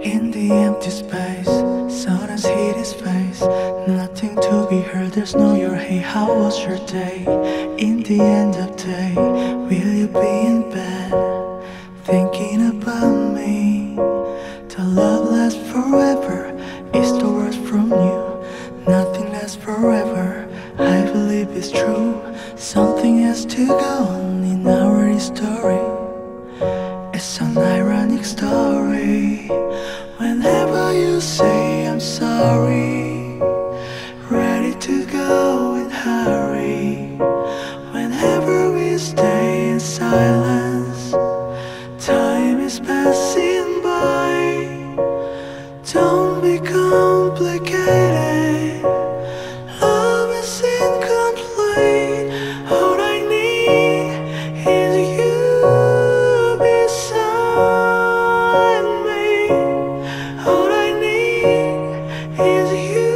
In the empty space, sun has hit his face. Nothing to be heard, there's no your hey, how was your day? In the end of day, will you be in bed? Thinking about me. The love lasts forever, is the word from you. Nothing lasts forever, I believe it's true. Something has to go on in our story. It's an ironic story. Whenever you say I'm sorry, ready to go in hurry. Whenever we stay in silence, time is passing by. Don't be complicated, love is incomplete. All I need is you beside me. All I need is you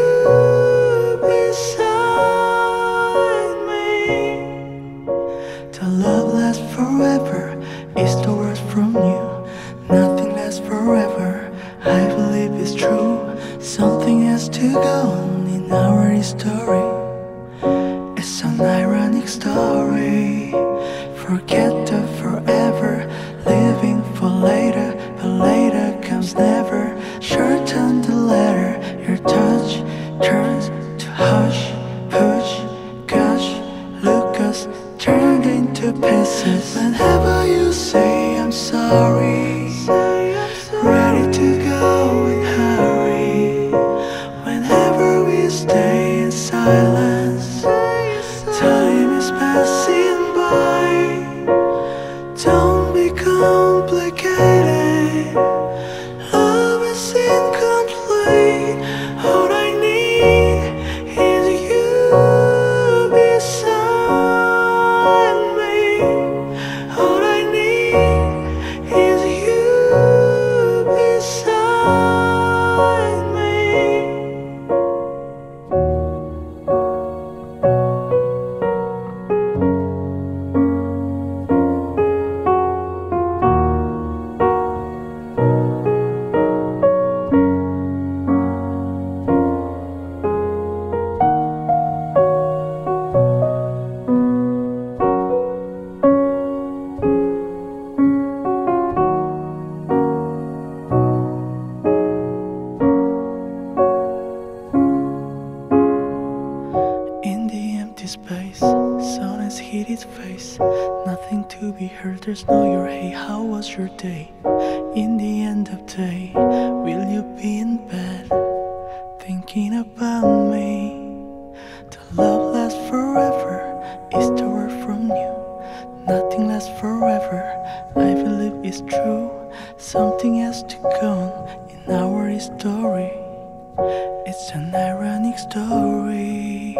beside me. The love lasts forever, is the word from you. Nothing lasts forever, I believe it's true. Something has to go on in our story. It's an ironic story. Forget the forever, living for later, but later comes never. Shorten the letter, your touch turns to hush, push, gush, look us turned into pieces. Whenever you say I'm sorry, ready to go in hurry. Whenever we stay in silence, time is passing by. Don't be complicated, love is incomplete. All I need is you beside me. All I need is you beside me. In the empty space, sun has hit its face. Nothing to be heard, there's no your hey, how was your day? In the end of day, will you be in bed? Thinking about me. The love lasts forever, is the word from you. Nothing lasts forever, I believe it's true. Something has to go on in our story. It's an ironic story.